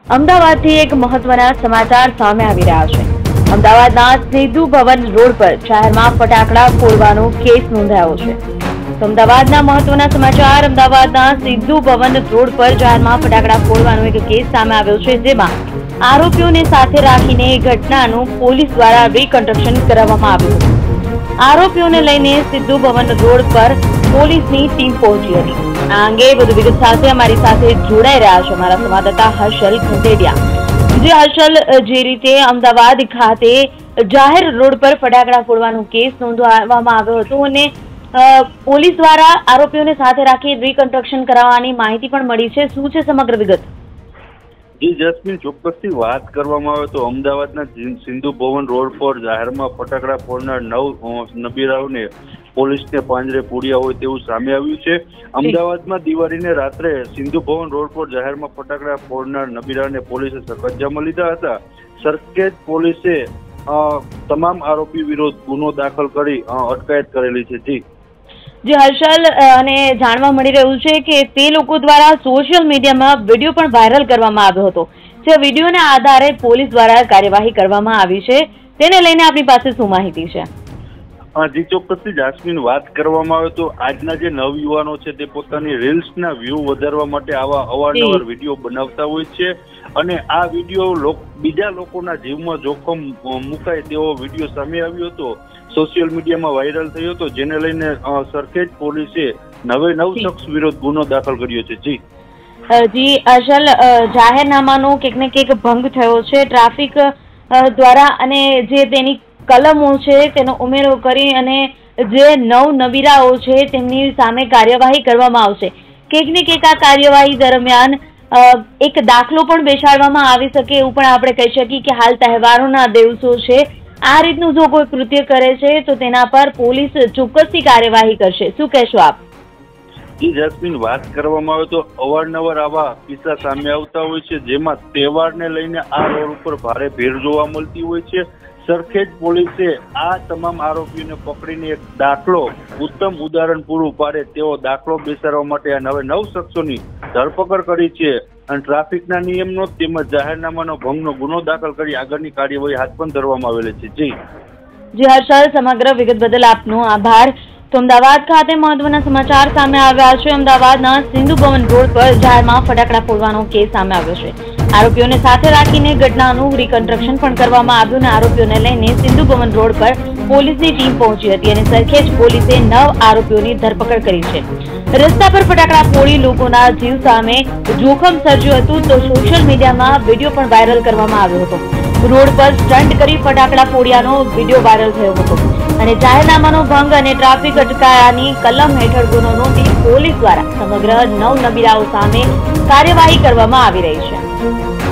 અમદાવાદથી એક મહત્વના સમાચાર સામે આવી રહ્યા છે। અમદાવાદના સિંધુ ભવન રોડ પર જાહેરમાં ફટાકડા ફોડવાનો કેસ નોંધાયો છે। અમદાવાદના મહત્વના સમાચાર અમદાવાદના સિંધુ ભવન રોડ પર જાહેરમાં ફટાકડા ફોડવાનો એક કેસ સામે આવ્યો છે, જેમાં આરોપીઓને સાથે રાખીને ઘટનાનું પોલીસ દ્વારા રીકન્સ્ટ્રક્શન કરવામાં આવ્યું હતું। આરોપીઓને લઈને સિંધુ ભવન રોડ પર પોલીસની ટીમ પહોંચી હતી। આ અંગે વધુ વિગત સાથે અમારી સાથે જોડાઈ રહ્યા છે અમારા સંવાદદાતા હર્ષલ ખંડેરિયા। હર્ષલ, જે રીતે અમદાવાદ ખાતે જાહેર રોડ પર ફટાકડા ફોડવાનો કેસ નોંધવામાં આવ્યો હતો અને પોલીસ દ્વારા આરોપીઓને સાથે રાખી રીકન્સ્ટ્રક્શન કરાવવાની માહિતી પણ મળી છે, શું છે સમગ્ર વિગત? જી જસ્મીન, ચોક્કસથી વાત કરવામાં આવે તો અમદાવાદના સિંધુ ભવન રોડ પર જાહેરમાં ફટાકડા ફોડનાર 9 નબીરાઓને પોલીસને પાંજરે પૂર્યા હોય તેવું સામે આવ્યું છે। અમદાવાદમાં દિવાળીને રાત્રે સિંધુ ભવન રોડ પર જાહેરમાં ફટાકડા ફોડનાર નબીરાને પોલીસે કબજામાં લીધા હતા। સરખેજ પોલીસે તમામ આરોપી વિરુદ્ધ ગુનો દાખલ કરી અટકાયત કરેલી છે। જી હર્ષલ, અને જાણવા મળી રહ્યું છે કે તે લોકો દ્વારા સોશિયલ મીડિયામાં વિડીયો પણ વાયરલ કરવામાં આવ્યો હતો, જે વિડીયોના આધારે પોલીસ દ્વારા કાર્યવાહી કરવામાં આવી છે, તેને લઈને આપની પાસે શું માહિતી છે? જી ચોક્કસથી જાસ્મીન, વાત કરવામાં આવે તો આજના જે નવયુવાનો છે તે પોતાની રીલ્સના વ્યૂ વધારવા માટે આવા અવારનવાર વિડીયો બનાવતા હોય છે અને આ વિડીયો બીજા લોકોના જીવમાં જોખમ મુકાય તેવો વિડીયો સામે આવ્યો હતો, સોશિયલ મીડિયામાં વાયરલ થયો હતો, જેને લઈને સરખેજ પોલીસે 9 શખ્સ વિરુદ્ધ ગુનો દાખલ કર્યો છે। જી હર્ષલ, જાહેરનામાનો કંઈક ને કંઈક ભંગ થયો છે ટ્રાફિક દ્વારા અને જે તેની કલમો છે તેનો ઉમેરો કરી અને જે 9 નબીરાઓ છે તેમની સામે કાર્યવાહી કરવામાં આવશે। કંઈક ને કંઈક આ કાર્યવાહી દરમિયાન એક દાખલો પણ બેસાડવામાં આવી શકે એવું પણ આપણે કહી શકીએ કે હાલ તહેવારોના દિવસો છે, આ રીતનું જો કોઈ કૃત્ય કરે છે તો તેના પર પોલીસ ચોક્કસથી કાર્યવાહી કરશે, શું કહેશો આપ? જી જાસ્મીન, વાત કરવામાં આવે તો અવારનવાર આવા કિસ્સા સામે આવતા હોય છે, જેમાં તહેવારને લઈને આ રોડ ઉપર ભારે ભીડ જોવા મળતી હોય છે। સરખેજ પોલીસે આ તમામ આરોપીઓને પકડીને એક દાખલો, ઉત્તમ ઉદાહરણ પૂરું પાડે તેવો દાખલો બેસાડવા માટે આ 9 શખ્સોની ધરપકડ કરી છે અને ટ્રાફિકના નિયમનો તેમજ જાહેરનામાનો ભંગનો ગુનો દાખલ કરી આગળની કાર્યવાહી હાથ પણ ધરવામાં આવેલી છે। જી હર્ષલ, સમગ્ર વિગત બદલ આપનો આભાર। તો અમદાવાદ ખાતે મહત્વના સમાચાર સામે આવ્યા છે। અમદાવાદના સિંધુ ભવન રોડ પર જાહેરમાં ફટાકડા ફોડવાનો કેસ સામે આવ્યો છે। આરોપીઓને સાથે રાખીને ઘટનાનું રીકન્સ્ટ્રક્શન પણ કરવામાં આવ્યું અને આરોપીઓને લઈને સિંધુ ભવન રોડ પર પોલીસની ટીમ પહોંચી હતી અને સરખેજ પોલીસે 9 આરોપીઓની ધરપકડ કરી છે। રસ્તા પર ફટાકડા ફોડી લોકોના જીવ સામે જોખમ સર્જ્યું હતું તો સોશિયલ મીડિયામાં વિડીયો પણ વાયરલ કરવામાં આવ્યો હતો। રોડ પર સ્ટન્ટ કરી ફટાકડા ફોડ્યાનો વિડીયો વાયરલ થયો હતો અને જાહેરનામાનો ભંગ અને ટ્રાફિક અટકાયાની કલમ હેઠળ ગુનો નોંધી પોલીસ દ્વારા સમગ્ર 9 નબીરાઓ સામે કાર્યવાહી કરવામાં આવી રહી છે।